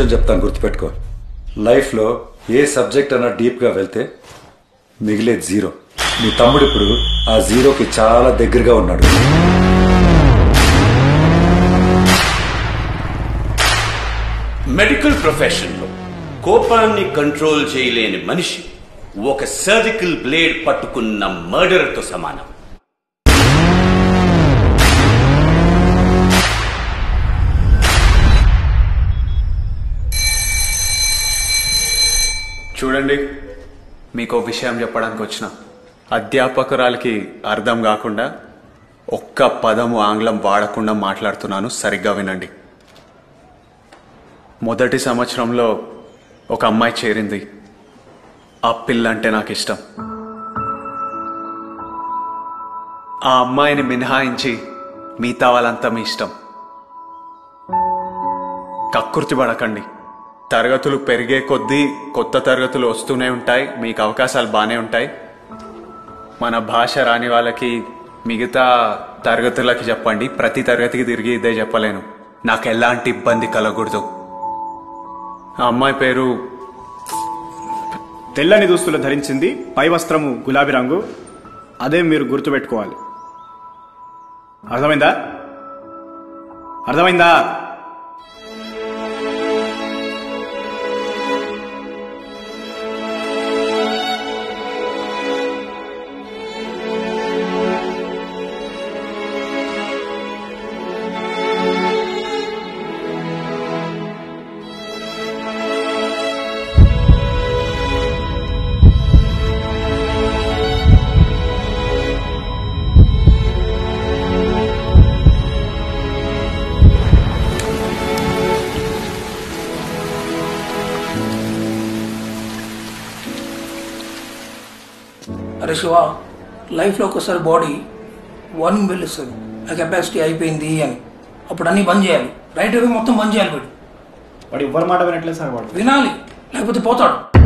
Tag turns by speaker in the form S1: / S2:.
S1: విషయం చెప్తాను, గుర్తుపెట్టుకో. లైఫ్లో ఏ సబ్జెక్ట్ అన్నా డీప్గా వెళ్తే మిగిలేది జీరో. మీ తమ్ముడు ఇప్పుడు ఆ జీరోకి చాలా దగ్గరగా ఉన్నాడు.
S2: మెడికల్ ప్రొఫెషన్లో కోపాన్ని కంట్రోల్ చేయలేని మనిషి ఒక సర్జికల్ బ్లేడ్ పట్టుకున్న మర్డర్తో సమానం.
S3: చూడండి, మీకు విషయం చెప్పడానికి వచ్చిన అధ్యాపకురాలకి అర్థం కాకుండా ఒక్క పదము ఆంగ్లం వాడకుండా మాట్లాడుతున్నాను, సరిగ్గా వినండి. మొదటి సంవత్సరంలో ఒక అమ్మాయి చేరింది. ఆ పిల్ల అంటే నాకు ఇష్టం. ఆ అమ్మాయిని మినహాయించి మిగతా వాళ్ళంతా మీ ఇష్టం. కక్కుర్తి పడకండి. తరగతులు పెరిగే కొద్దీ కొత్త తరగతులు వస్తూనే ఉంటాయి, మీకు అవకాశాలు బాగానే ఉంటాయి. మన భాష రాని వాళ్ళకి మిగతా తరగతులకి చెప్పండి, ప్రతి తరగతికి తిరిగి ఇదే చెప్పలేను. నాకు ఎలాంటి ఇబ్బంది కలగకూడదు. ఆ అమ్మాయి పేరు
S4: తెల్లని దుస్తులు ధరించింది, పై వస్త్రము గులాబీ రంగు. అదే మీరు గుర్తుపెట్టుకోవాలి. అర్థమైందా? అర్థమైందా?
S5: అరే శివ, లైఫ్లో ఒకసారి బాడీ వార్నింగ్ బెల్ ఇస్తుంది, ఆ కెపాసిటీ అయిపోయింది అని. అప్పుడు అన్నీ బంద్ చేయాలి, రైట్ అవే మొత్తం బంద్ చేయాలి. వాడు
S4: ఎవ్వరి మాట వినట్లేదు సార్. వాడు
S5: వినాలి, లేకపోతే పోతాడు.